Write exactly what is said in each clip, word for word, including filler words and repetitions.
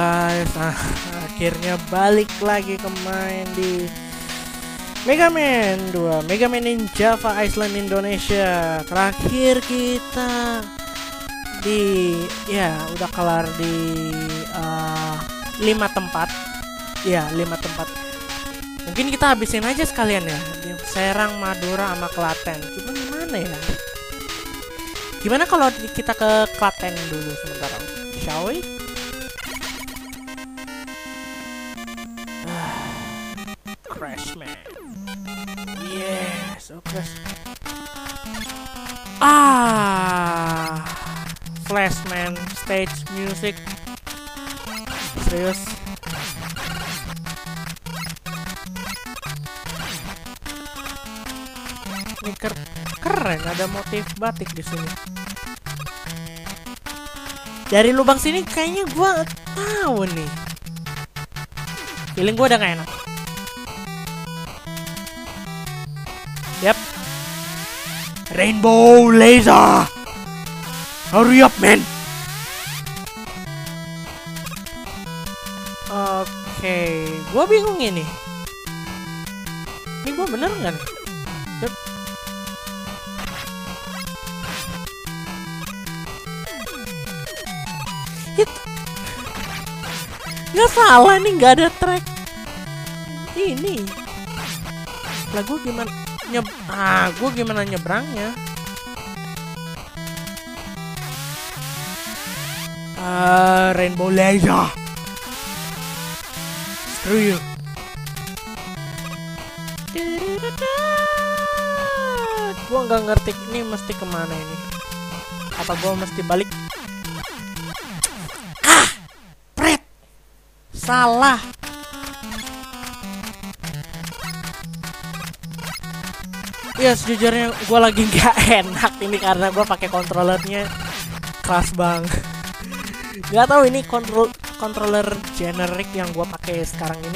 guys, nah, akhirnya balik lagi ke main di Mega Man dua, Mega Man in Java Island Indonesia. Terakhir kita di ya udah kelar di uh, lima tempat. Ya, lima tempat. Mungkin kita habisin aja sekalian ya, di Serang, Madura sama Klaten. Cuma gimana ya? Gimana kalau kita ke Klaten dulu sementara? Shall we? Crashman. Yes, oke. Okay. Ah, Flashman stage music. Serius. Ini ker keren, ada motif batik di sini. Dari lubang sini kayaknya gua tahu nih. Feeling gua udah gak enak. Yap. Rainbow laser. Hurry up, man. Oke, okay. Gua bingung ini. Ini gua bener nggak? Yep. Hit. Nggak salah nih, nggak ada track. Ini. Lah gua gimana? Nyeb ah, gue gimana nyebrangnya? Uh, Rainbow laser. Screw you. Gue nggak ngerti ini mesti kemana ini. Apa gue mesti balik? Ah, pret. Salah. Ya sejujurnya gue lagi nggak enak ini karena gue pakai controllernya keras banget. Nggak tahu ini kontrol controller generic yang gue pakai sekarang ini.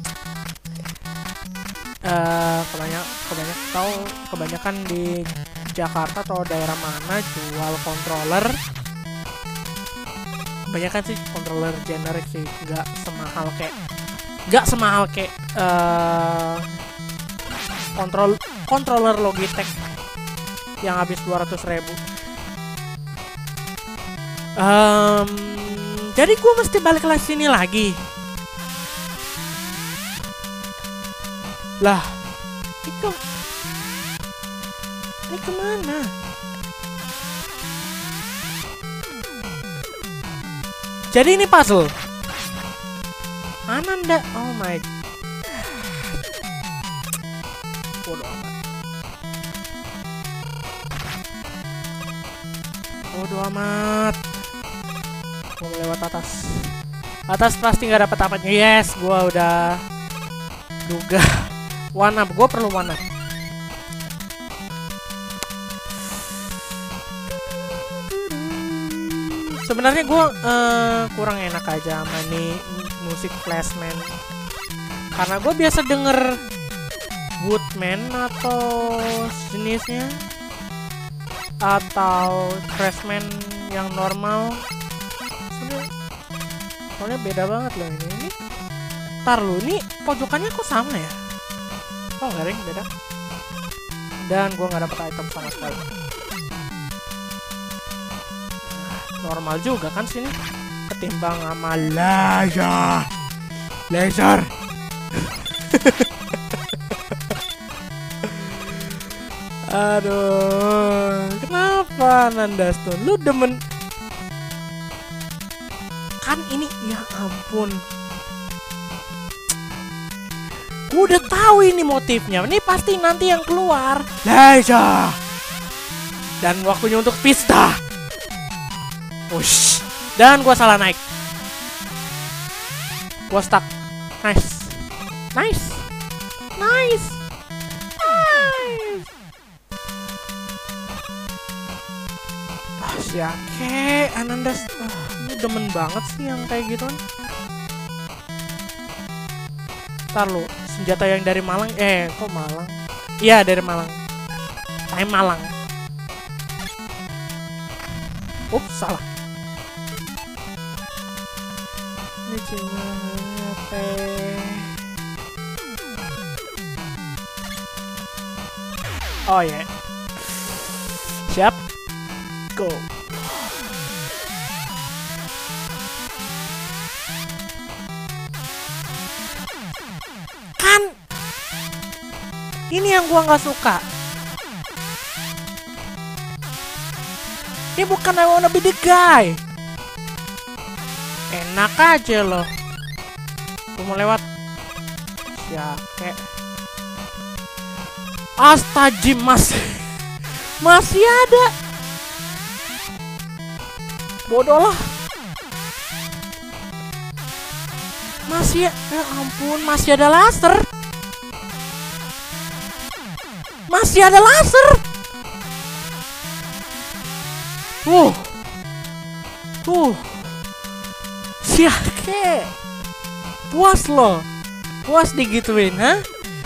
Uh, kebanyak kebanyak tahu kebanyakan di Jakarta atau daerah mana jual controller. Kebanyakan sih controller generic sih, nggak semahal kayak nggak semahal kayak uh, kontrol controller Logitech yang habis dua ratus ribu. Um, jadi gue mesti balik ke sini lagi. Lah, itu ini kemana? Jadi ini puzzle. Ananda, oh my. Bodoh amat. Bodoh amat. Mau lewat atas. Atas pasti nggak dapat apanya. Yes, gua udah duga. One up, gua perlu one up. Sebenarnya gua uh, kurang enak aja sama nih musik Flashman. Karena gua biasa denger Woodman atau jenisnya, atau Crashman yang normal. Soalnya beda banget loh ini. Ini tar lu, ini pojokannya kok sama ya? Oh enggak deh, beda. Dan gua nggak dapet item sama sekali. Normal juga kan sini ketimbang sama laser. Laser. Aduh, kenapa Nandastone? Lu demen kan ini? Ya ampun, gua udah tahu ini motifnya. Ini pasti nanti yang keluar laser. Dan waktunya untuk pista. Wush. Dan gua salah naik. Gua stuck. Nice, nice, nice. Ya ke Anandas, oh, ini demen banget sih yang kayak gitu kan. Ntar lu, senjata yang dari Malang, eh kok Malang? Iya dari Malang. Saya Malang. Ups, salah. Cuma H P. Oh ya, yeah. Siap, go. Kan, ini yang gua nggak suka. Ini bukan I wanna be the guy. Enak aja loh. Gue mau lewat. Siake. Astagfirullah, masih masih ada. Bodoh lah. Masih, ya ampun, masih ada laser. Masih ada laser. Uh, uh, siake, puas lo, puas digituin, ha?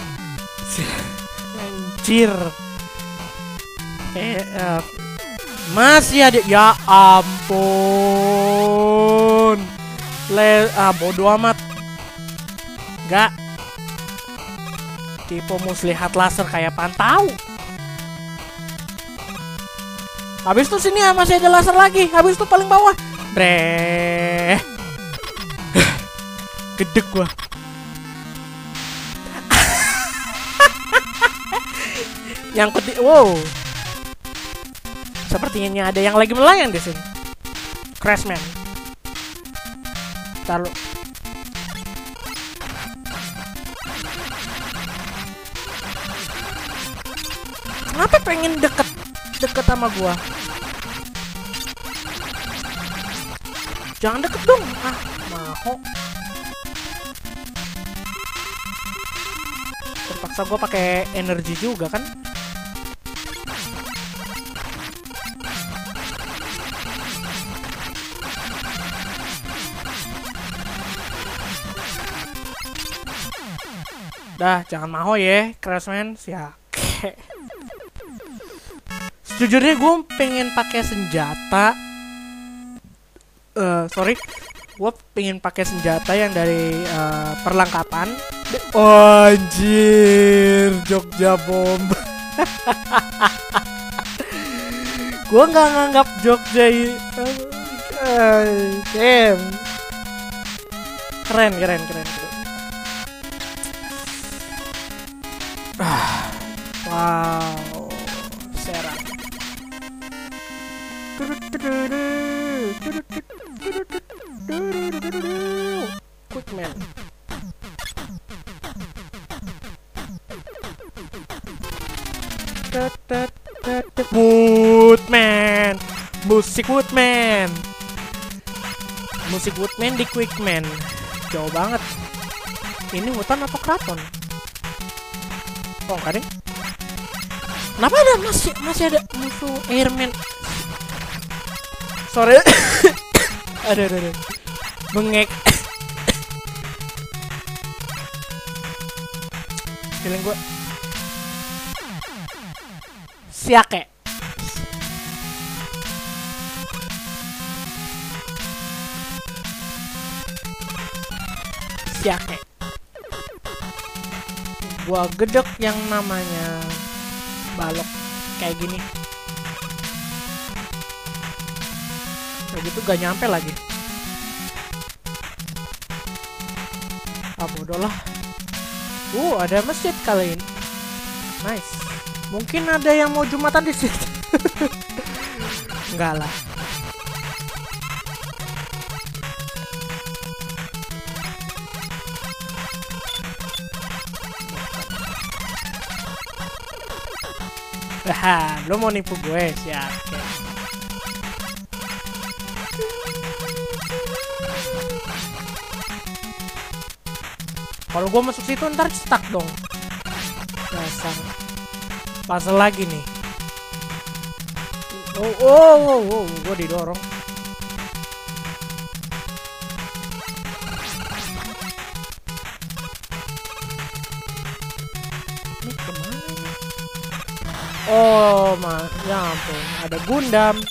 Anjir, eh, uh, masih ada, ya ampun, le, ah bodo amat, nggak, tipe muslihat laser kayak pantau. Habis itu sini ya masih ada laser lagi. Habis itu paling bawah. Bre. Gedek gua. Yang ketiga, wow. Sepertinya ada yang lagi melayang di sini. Crashman. Taruh. Kenapa pengen deket deket sama gua? Jangan deket dong. Ah, mau. Terpaksa gua pakai energi juga kan? Dah, jangan mau ya, Crashman. Siake. Sejujurnya gue pengen pakai senjata. Uh, sorry, gue pengen pakai senjata yang dari uh, perlengkapan. Oh, anjir, Jogja Bomb. Gue nggak nganggap Jogja itu. Uh, damn. Keren, keren, keren, keren. Ah, wow, serang. Quickman. Woodman. Musik Woodman. Musik Woodman di Quickman. Jauh banget. Ini hutan atau keraton? Oh, enggak deh. Kenapa ada masih masih ada musuh airman? Sorry. Aduh, aduh, aduh. Bengek. Feeling gue. Siake. Siake. Gua gedek yang namanya balok kayak gini. Kayak gitu gak nyampe lagi. Ah bodoh lah. Uh, ada masjid kali ini. Nice. Mungkin ada yang mau jumatan di situ. Enggak lah. Haha, lo mau nipu gue siap. Kalau gue masuk situ ntar stuck dong. Dasar. Puzzle lagi nih. Oh, oh, oh, oh, gue didorong. Ini kemana? Oh, ma, ya ampun, ada Gundam.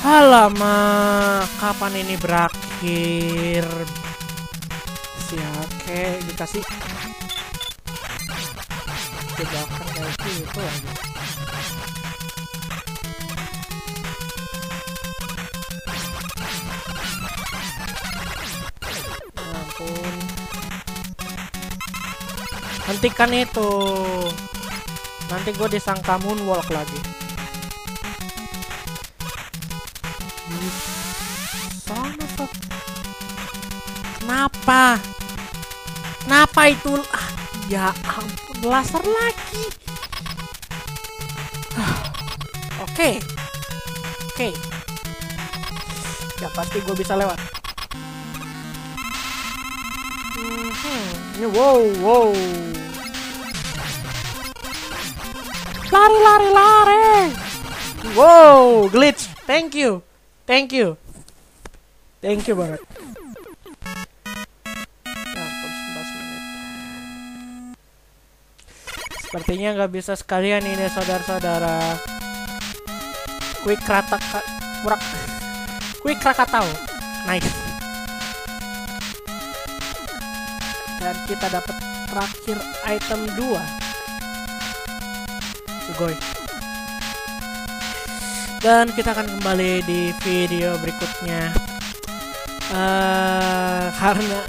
Alamak, kapan ini berakhir? Siap, oke, dikasih jebakan kayak gitu lagi. Ampun. Hentikan itu. Nanti gue disangka moonwalk lagi. Sana, sob. Kenapa? Kenapa itu? Ah, ya ampun, laser lagi. Oke, oke. Ya pasti gue bisa lewat. Hmm, wow, wow. Lari, lari, lari. Wow, glitch. Thank you, thank you, thank you banget. Sepertinya nggak bisa sekalian ini saudara-saudara. Quick Kratak Murak Quick Krakatau. Nice. Dan kita dapat terakhir item dua. Sugoi. Dan kita akan kembali di video berikutnya. Uh, karena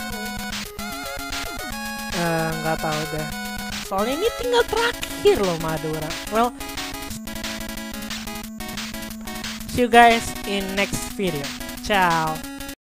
nggak uh, tahu deh. Soalnya ini tinggal terakhir loh Madura. Well, see you guys in next video. Ciao.